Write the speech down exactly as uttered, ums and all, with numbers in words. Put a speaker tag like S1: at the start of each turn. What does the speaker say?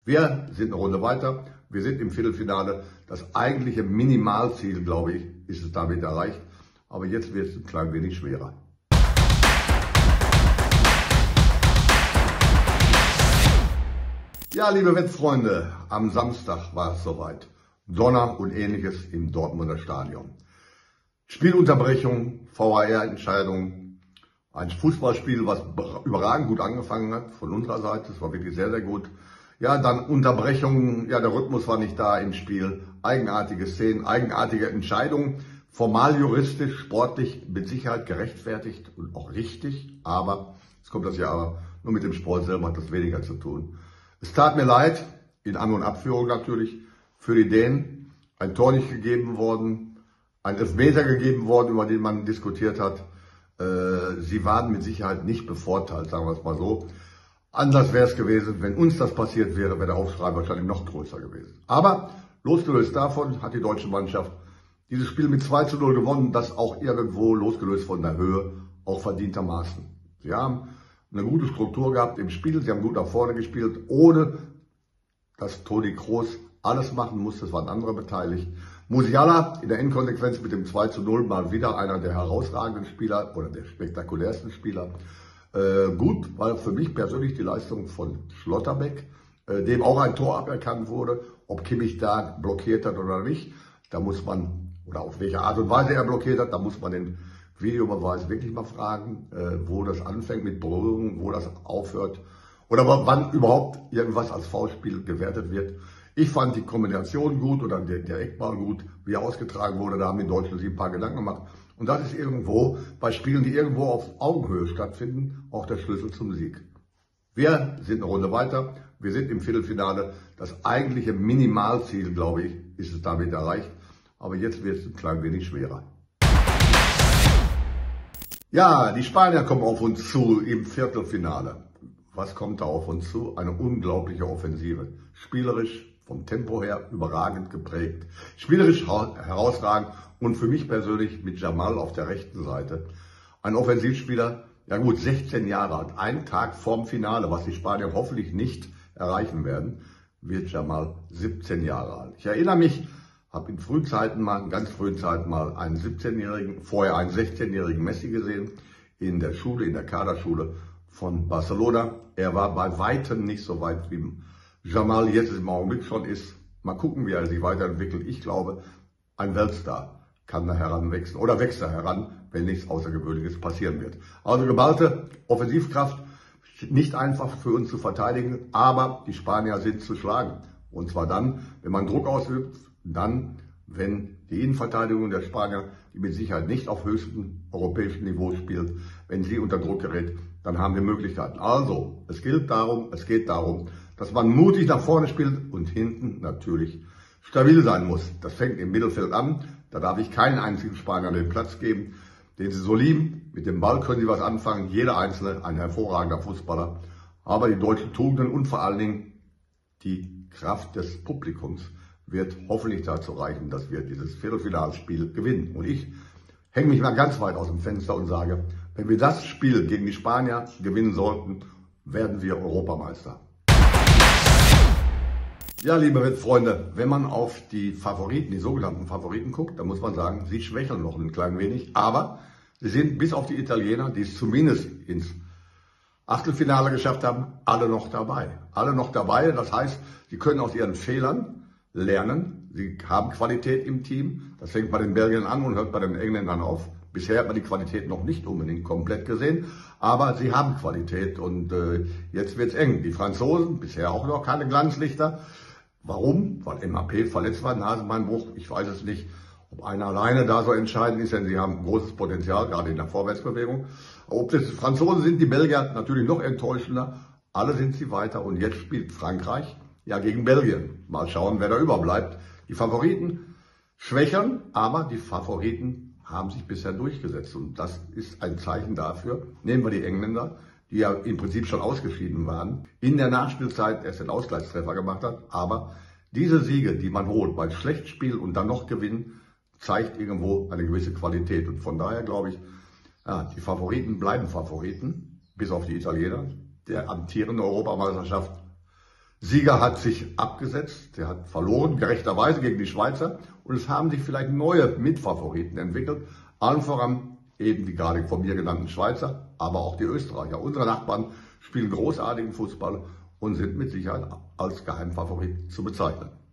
S1: Wir sind eine Runde weiter. Wir sind im Viertelfinale. Das eigentliche Minimalziel, glaube ich, ist es damit erreicht. Aber jetzt wird es ein klein wenig schwerer. Ja, liebe Wettfreunde, am Samstag war es soweit. Donner und Ähnliches im Dortmunder Stadion. Spielunterbrechung, V A R-Entscheidung, ein Fußballspiel, was überragend gut angefangen hat von unserer Seite. Es war wirklich sehr, sehr gut. Ja, dann Unterbrechungen, ja, der Rhythmus war nicht da im Spiel. Eigenartige Szenen, eigenartige Entscheidungen. Formal juristisch, sportlich mit Sicherheit gerechtfertigt und auch richtig. Aber, jetzt kommt das ja aber, nur mit dem Sport selber hat das weniger zu tun. Es tat mir leid, in An- und Abführung natürlich, für die Dänen. Ein Tor nicht gegeben worden, ein Elfmeter gegeben worden, über den man diskutiert hat. Äh, sie waren mit Sicherheit nicht bevorteilt, sagen wir es mal so. Anders wäre es gewesen, wenn uns das passiert wäre, wäre der Aufschrei wahrscheinlich noch größer gewesen. Aber losgelöst davon hat die deutsche Mannschaft dieses Spiel mit zwei zu null gewonnen, das auch irgendwo losgelöst von der Höhe, auch verdientermaßen. Sie haben eine gute Struktur gehabt im Spiel, sie haben gut nach vorne gespielt, ohne dass Toni Kroos alles machen musste, es waren andere beteiligt. Musiala in der Endkonsequenz mit dem zwei zu null mal wieder einer der herausragenden Spieler oder der spektakulärsten Spieler. Äh, gut, war für mich persönlich die Leistung von Schlotterbeck, äh, dem auch ein Tor aberkannt wurde. Ob Kimmich da blockiert hat oder nicht, da muss man, oder auf welche Art und Weise er blockiert hat, da muss man den Videobeweis wirklich mal fragen, äh, wo das anfängt mit Berührung, wo das aufhört oder wann überhaupt irgendwas als Foulspiel gewertet wird. Ich fand die Kombination gut oder der, der Eckball gut, wie er ausgetragen wurde, da haben die Deutschen sich ein paar Gedanken gemacht. Und das ist irgendwo, bei Spielen, die irgendwo auf Augenhöhe stattfinden, auch der Schlüssel zum Sieg. Wir sind eine Runde weiter, wir sind im Viertelfinale. Das eigentliche Minimalziel, glaube ich, ist es damit erreicht. Aber jetzt wird es ein klein wenig schwerer. Ja, die Spanier kommen auf uns zu im Viertelfinale. Was kommt da auf uns zu? Eine unglaubliche Offensive. Spielerisch, vom Tempo her überragend geprägt. Spielerisch herausragend und für mich persönlich mit Jamal auf der rechten Seite. Ein Offensivspieler, ja gut, sechzehn Jahre alt, einen Tag vorm Finale, was die Spanier hoffentlich nicht erreichen werden, wird Jamal siebzehn Jahre alt. Ich erinnere mich, habe in frühen Zeiten mal, in ganz frühen Zeiten mal einen siebzehnjährigen, vorher einen sechzehnjährigen Messi gesehen, in der Schule, in der Kaderschule von Barcelona. Er war bei weitem nicht so weit wie Jamal jetzt im Augenblick schon ist. Mal gucken, wie er sich weiterentwickelt. Ich glaube, ein Weltstar kann da heranwachsen oder wächst da heran, wenn nichts Außergewöhnliches passieren wird. Also geballte Offensivkraft, nicht einfach für uns zu verteidigen, aber die Spanier sind zu schlagen. Und zwar dann, wenn man Druck ausübt, dann, wenn die Innenverteidigung der Spanier, die mit Sicherheit nicht auf höchstem europäischen Niveau spielt, wenn sie unter Druck gerät, dann haben wir Möglichkeiten. Also, es gilt darum, es geht darum, dass man mutig nach vorne spielt und hinten natürlich stabil sein muss. Das fängt im Mittelfeld an. Da darf ich keinen einzigen Spanier den Platz geben, den sie so lieben. Mit dem Ball können sie was anfangen. Jeder Einzelne ein hervorragender Fußballer. Aber die deutschen Tugenden und vor allen Dingen die Kraft des Publikums wird hoffentlich dazu reichen, dass wir dieses Viertelfinalspiel gewinnen. Und ich hänge mich mal ganz weit aus dem Fenster und sage, wenn wir das Spiel gegen die Spanier gewinnen sollten, werden wir Europameister. Ja, liebe Wettfreunde, wenn man auf die Favoriten, die sogenannten Favoriten guckt, dann muss man sagen, sie schwächeln noch ein klein wenig. Aber sie sind bis auf die Italiener, die es zumindest ins Achtelfinale geschafft haben, alle noch dabei. Alle noch dabei, das heißt, sie können aus ihren Fehlern lernen. Sie haben Qualität im Team. Das fängt bei den Belgiern an und hört bei den Engländern auf. Bisher hat man die Qualität noch nicht unbedingt komplett gesehen, aber sie haben Qualität und äh, jetzt wird's eng. Die Franzosen, bisher auch noch keine Glanzlichter. Warum? Weil M A P verletzt war, Nasenbeinbruch. Ich weiß es nicht, ob einer alleine da so entscheidend ist, denn sie haben großes Potenzial, gerade in der Vorwärtsbewegung. Ob das Franzosen sind, die Belgier natürlich noch enttäuschender. Alle sind sie weiter und jetzt spielt Frankreich ja gegen Belgien. Mal schauen, wer da überbleibt. Die Favoriten schwächeln, aber die Favoriten haben sich bisher durchgesetzt. Und das ist ein Zeichen dafür. Nehmen wir die Engländer, die ja im Prinzip schon ausgeschieden waren, in der Nachspielzeit erst den Ausgleichstreffer gemacht hat. Aber diese Siege, die man holt, bei schlecht spielen und dann noch gewinnen, zeigt irgendwo eine gewisse Qualität. Und von daher glaube ich, ja, die Favoriten bleiben Favoriten, bis auf die Italiener. Der amtierende Europameisterschaft Sieger hat sich abgesetzt, der hat verloren, gerechterweise gegen die Schweizer. Und es haben sich vielleicht neue Mitfavoriten entwickelt. Allen voran eben die gerade von mir genannten Schweizer, aber auch die Österreicher. Unsere Nachbarn spielen großartigen Fußball und sind mit Sicherheit als Geheimfavorit zu bezeichnen.